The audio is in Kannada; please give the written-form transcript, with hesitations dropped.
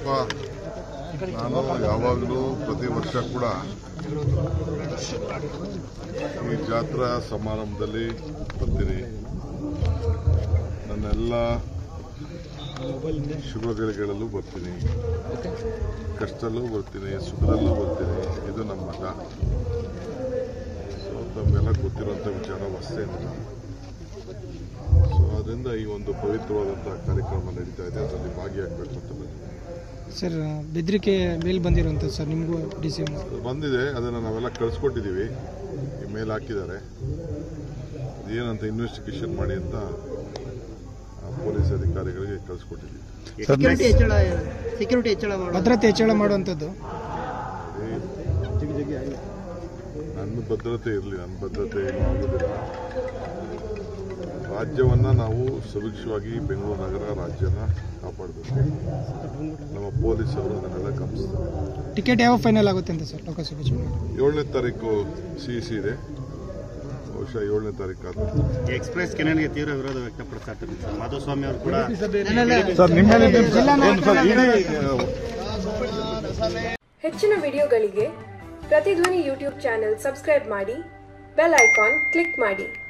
ನೋಡಪ್ಪ, ನಾನು ಯಾವಾಗಲೂ ಪ್ರತಿ ವರ್ಷ ಕೂಡ ಈ ಜಾತ್ರಾ ಸಮಾರಂಭದಲ್ಲಿ ಬರ್ತೀನಿ. ನನ್ನೆಲ್ಲ ಶುಭಗಳಿಗೆಲ್ಲೂ ಬರ್ತೀನಿ, ಕಷ್ಟದಲ್ಲೂ ಬರ್ತೀನಿ, ಸುಖದಲ್ಲೂ ಬರ್ತೀನಿ. ಇದು ನಮ್ಮ ಮಠ. ಸೊ ತಮಗೆಲ್ಲ ಗೊತ್ತಿರುವಂಥ ವಿಚಾರ ಹೊಸದೇನಿಲ್ಲ. ಸೊ ಅದರಿಂದ ಈ ಒಂದು ಪವಿತ್ರವಾದಂಥ ಕಾರ್ಯಕ್ರಮ ನಡೀತಾ ಇದೆ, ಅದರಲ್ಲಿ ಭಾಗಿಯಾಗಬೇಕು ಅಂತ ಬಂದಿದೆ. ಸರ್, ಬೆದರಿಕೆ ಮೇಲ್ ಬಂದಿರುವಂಥದ್ದು ಸರ್, ನಿಮಗೂ ಡಿ ಸಿ ಬಂದಿದೆ. ಅದನ್ನು ನಾವೆಲ್ಲ ಕಳಿಸ್ಕೊಟ್ಟಿದ್ದೀವಿ, ಈ ಮೇಲ್ ಹಾಕಿದ್ದಾರೆ. ಏನಂತ ಇನ್ವೆಸ್ಟಿಗೇಷನ್ ಮಾಡಿ ಅಂತ ಪೊಲೀಸ್ ಅಧಿಕಾರಿಗಳಿಗೆ ಕಳಿಸ್ಕೊಟ್ಟಿದ್ದೀವಿ. ಭದ್ರತೆ ಹೆಚ್ಚಳ ಮಾಡುವಂಥದ್ದು. ನನ್ನ ಭದ್ರತೆ ಇರಲಿ, ನನ್ನ ಭದ್ರತೆ ಏನೂ ಆಗೋದಿಲ್ಲ. ರಾಜ್ಯವನ್ನು ನಾವು ಸುಭಿಕ್ಷವಾಗಿ ಬೆಂಗಳೂರು ನಗರ ರಾಜ್ಯನ ಕಾಪಾಡಬೇಕು. ನಮ್ಮ ಪೊಲೀಸರು ಅದನ್ನೆಲ್ಲ ಗಮನಿಸ್ತಾರೆ. ಟಿಕೆಟ್ ಯಾವ ಫೈನಲ್ ಆಗುತ್ತೆ ಅಂತ ಸರ್ ಲೋಕಸಭೆ ಚುನಾವಣೆ? 7ನೇ ತಾರೀಕು CEC ಇದೆ, ಬಹುಶಃ 7ನೇ ತಾರೀಕು ಆದ ಎಕ್ಸ್ಪ್ರೆಸ್ ಕೆನನ್ಗೆ ತೀವ್ರ ವಿರೋಧ ವ್ಯಕ್ತಪಡಿಸ್ತಾರೆ ಸರ್. ಮಾಧುಸ್ವಾಮಿ ಅವರು ಕೂಡ ಹೆಚ್ಚಿನ ವಿಡಿಯೋಗಳಿಗೆ ಪ್ರತಿಧ್ವನಿ ಯೂಟ್ಯೂಬ್ ಚಾನೆಲ್ ಸಬ್ಸ್ಕ್ರೈಬ್ ಮಾಡಿ, ಬೆಲ್ ಐಕಾನ್ ಕ್ಲಿಕ್ ಮಾಡಿ.